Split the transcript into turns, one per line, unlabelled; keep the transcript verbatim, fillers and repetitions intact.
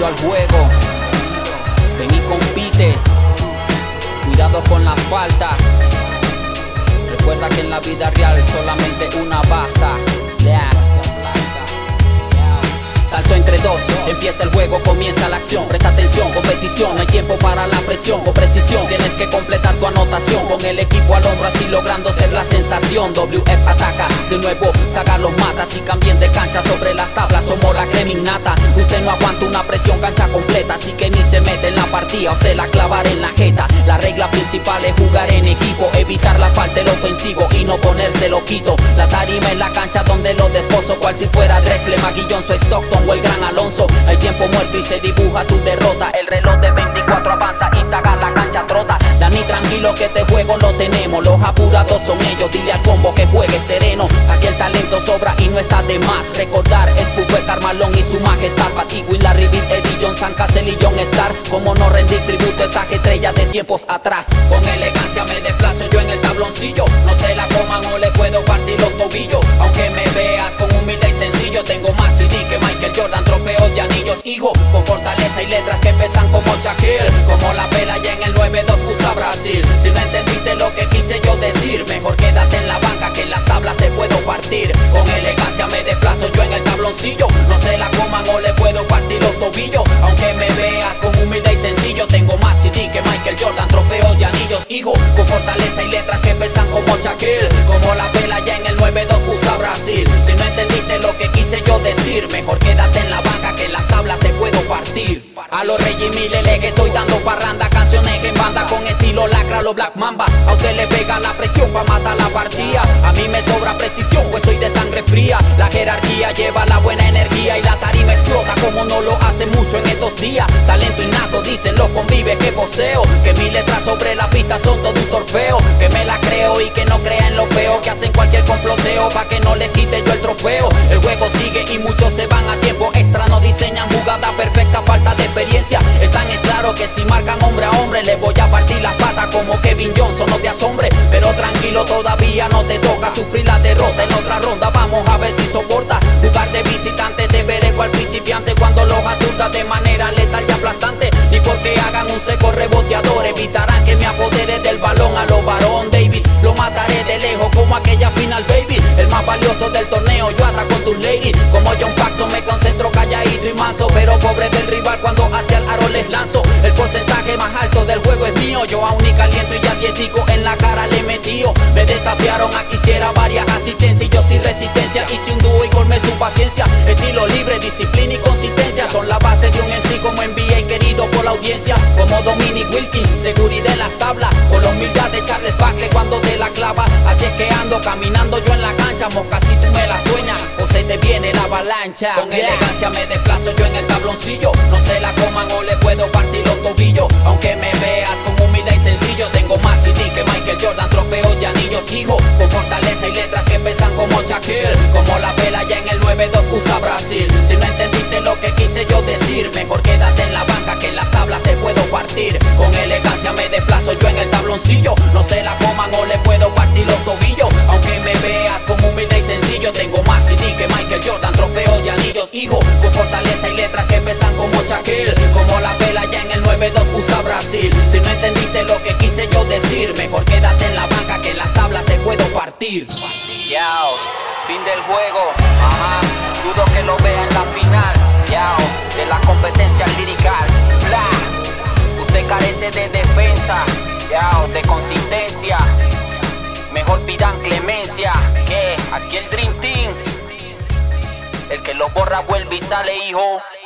al juego. Ven y compite. Cuidado con la falta. Recuerda que en la vida real solamente una basta. Yeah. Salto entre dos, empieza el juego, comienza la acción. Presta atención, competición, no hay tiempo para la presión. Con precisión tienes que completar tu anotación. Con el equipo al hombro así logrando ser la sensación. W F ataca, de nuevo Saga los mata. Si cambien de cancha sobre las tablas somos la crema innata. Usted no aguanta una presión cancha completa, así que ni se mete en la partida o se la clavará en la jeta. La regla principal es jugar en equipo, evitar la falta del ofensivo y no ponerse loquito. La tarima es la cancha donde lo desposo, cual si fuera Drexler, Maguillón, su Stockton o el gran Alonso. Hay tiempo muerto y se dibuja tu derrota. El reloj de veinticuatro avanza y Saga la cancha trota. Dani tranquilo que este juego lo tenemos. Los apurados son ellos, dile al combo que juegue sereno. Aquí el talento sobra y no está de más. Recordar es Pupe, Carmalón y su majestad. Patigui, Larry Bird, Eddie John, San Casel y John Star. Como no rendir tributo a esa estrella de tiempos atrás. Con elegancia me desplazo yo en el tabloncillo. No se la coman o le puedo partir los tobillos. Aunque me veas con humilde y sencillo, tengo más C D que Michael Jordan, trofeos y anillos, hijo. Con fortaleza y letras que pesan como Shaquille. Como la vela ya en el nueve dos U S A Brasil. Si no entendiste lo que quise yo decir, mejor quédate en la banca que en las tablas te puedo partir. Con elegancia me desplazo yo en el tabloncillo. No se la coman o le puedo partir los tobillos. Aunque me veas con humilde y sencillo, tengo más C D que Michael Jordan, trofeos y anillos, hijo. Con fortaleza y letras que pesan como Shaquille. Como la vela ya en el nueve dos U S A Brasil. Si no entendiste lo que quise yo decir, mejor quédate en la banca que en las tablas te puedo partir. A los Reggie Miller que estoy dando parranda, canciones en banda con estilo lacra, los Black Mamba. A usted le pega la presión pa' matar la partida. A mí me sobra precisión pues soy de sangre fría. La jerarquía lleva la buena energía y la tarima explota como no lo hace mucho en estos días. Talento innato dicen los convives que poseo. Que mis letras sobre la pista son todo un sorfeo. Que me la creo y que no crean lo feo. Que hacen cualquier comploseo pa' que no les quite yo el trofeo. El juego sigue y muchos se van a tiempo extra. No diseñan jugada perfecta, falta de experiencia. Están es claro que si marcan hombre a hombre les voy a partir las patas como Kevin Johnson, no te asombre. Pero tranquilo, todavía no te toca sufrir la derrota en otra ronda. Vamos a ver si soporta jugar de visitante. Te veré cual principiante cuando los aturda de manera letal y aplastante. Ni porque hagan un seco reboteador evitarán que me apodere del balón a los Baron Davis. Lo mataré de lejos como aquella final, baby. El más valioso del torneo, yo atraco con tus ladies. Como John Paxson me concentro calladito y manso, pero pobre del rival cuando hacia el aro les lanzo. El porcentaje más alto del juego es mío. Yo aún ni caliento y ya dietico en la cara le metío. Me desafiaron a que hiciera varias asistencias y yo sin resistencia hice un dúo y colmé su paciencia. Estilo libre, disciplina y consistencia son la base de un M C como N B A querido por la audiencia. Como Dominic Wilkins, seguridad en las tablas. Con la humildad de Charles Barkley cuando te la clava. Así es que ando caminando yo en la cancha. Mosca si tú me la sueñas o se te viene la avalancha. Con yeah. elegancia me desplazo yo en el tabloncillo. No se la coman o le puedo partir los tobillos. Aunque me veas con humildad y sencillo, tengo más C D que Michael Jordan, trofeos y anillos, hijo. Con fortaleza y letras que pesan como Shaquille. Como la vela ya en el nueve dos U S A Brasil. Si no entendiste lo que quise yo decir, mejor quédate en la banca que en las tablas te puedo partir. Con elegancia me desplazo yo en el tabloncillo. No se la coman o le puedo partir los tobillos. Aunque me veas con humildad y sencillo, tengo más C D que Michael Jordan, trofeos y anillos, hijo. Con fortaleza y letras que pesan como Shaquille. Como la vela ya en el nueve dos U S A Brasil. Si no entendiste lo que quise yo decir, mejor quédate en la banca que en las tablas te puedo partir. Yao, fin del juego, ajá. Dudo que lo vea en la final, yao, de la competencia lirical, bla. Usted carece de defensa, yao, de consistencia. Mejor pidan clemencia, que aquí el Dream Team. El que lo borra vuelve y sale, hijo.